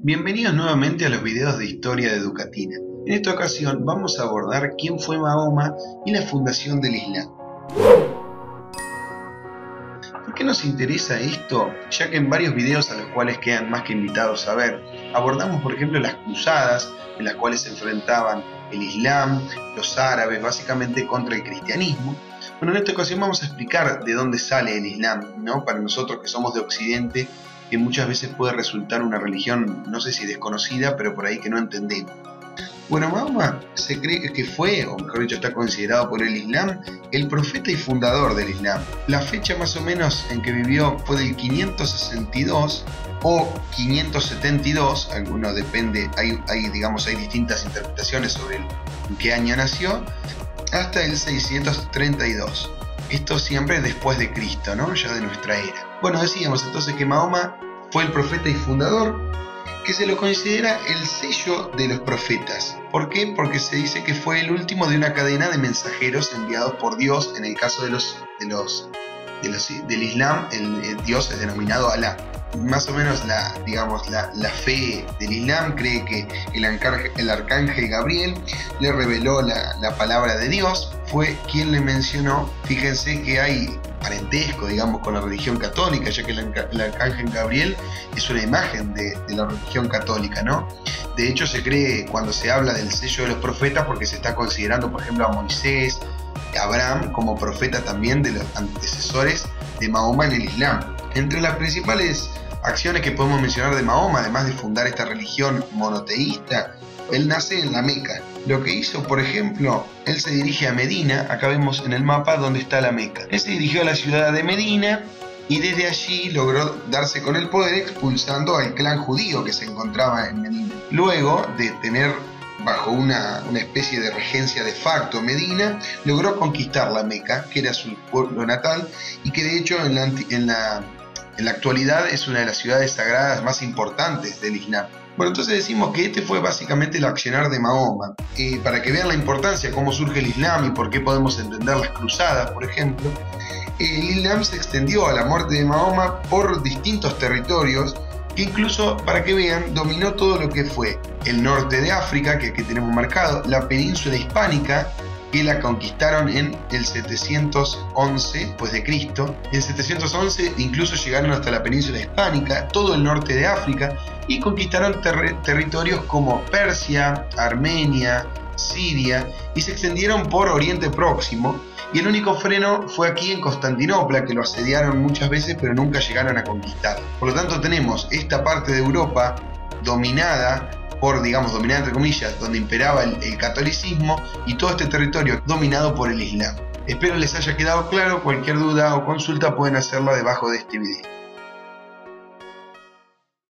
Bienvenidos nuevamente a los videos de Historia de Educatina. En esta ocasión vamos a abordar quién fue Mahoma y la fundación del Islam. ¿Por qué nos interesa esto? Ya que en varios videos a los cuales quedan más que invitados a ver, abordamos por ejemplo las cruzadas, en las cuales se enfrentaban el Islam, los árabes, básicamente contra el cristianismo. Bueno, en esta ocasión vamos a explicar de dónde sale el Islam, ¿no? Para nosotros que somos de Occidente, que muchas veces puede resultar una religión, no sé si desconocida, pero por ahí que no entendemos. Bueno, Mahoma se cree que fue, o mejor dicho, está considerado por el Islam, el profeta y fundador del Islam. La fecha más o menos en que vivió fue del 562 o 572, alguno depende, hay distintas interpretaciones sobre en qué año nació, hasta el 632. Esto siempre después de Cristo, ¿no? Ya de nuestra era. Bueno, decíamos entonces que Mahoma fue el profeta y fundador, que se lo considera el sello de los profetas. ¿Por qué? Porque se dice que fue el último de una cadena de mensajeros enviados por Dios. En el caso del Islam, el Dios es denominado Alá. Más o menos la fe del Islam cree que el arcángel Gabriel le reveló la palabra de Dios, fue quien le mencionó. Fíjense que hay parentesco, con la religión católica, ya que el arcángel Gabriel es una imagen de la religión católica, ¿no? De hecho, se cree cuando se habla del sello de los profetas, porque se está considerando, por ejemplo, a Moisés, a Abraham como profeta también de los antecesores de Mahoma en el Islam. Entre las principales acciones que podemos mencionar de Mahoma, además de fundar esta religión monoteísta, él nace en la Meca. Lo que hizo, por ejemplo, él se dirige a Medina. Acá vemos en el mapa dónde está la Meca. Él se dirigió a la ciudad de Medina y desde allí logró darse con el poder expulsando al clan judío que se encontraba en Medina. Luego de tener bajo una especie de regencia de facto Medina, logró conquistar la Meca, que era su pueblo natal y que de hecho en la actualidad es una de las ciudades sagradas más importantes del Islam. Bueno, entonces decimos que este fue básicamente el accionar de Mahoma. Para que vean la importancia, cómo surge el Islam y por qué podemos entender las cruzadas, por ejemplo, el Islam se extendió a la muerte de Mahoma por distintos territorios, que incluso, para que vean, dominó todo lo que fue el norte de África, que aquí tenemos marcado, la península hispánica, que la conquistaron en el 711 después de Cristo. En 711 incluso llegaron hasta la península hispánica, todo el norte de África, y conquistaron territorios como Persia, Armenia, Siria, y se extendieron por Oriente Próximo. Y el único freno fue aquí en Constantinopla, que lo asediaron muchas veces pero nunca llegaron a conquistar. Por lo tanto tenemos esta parte de Europa dominada dominada entre comillas, donde imperaba el catolicismo, y todo este territorio dominado por el Islam. Espero les haya quedado claro. Cualquier duda o consulta pueden hacerla debajo de este video.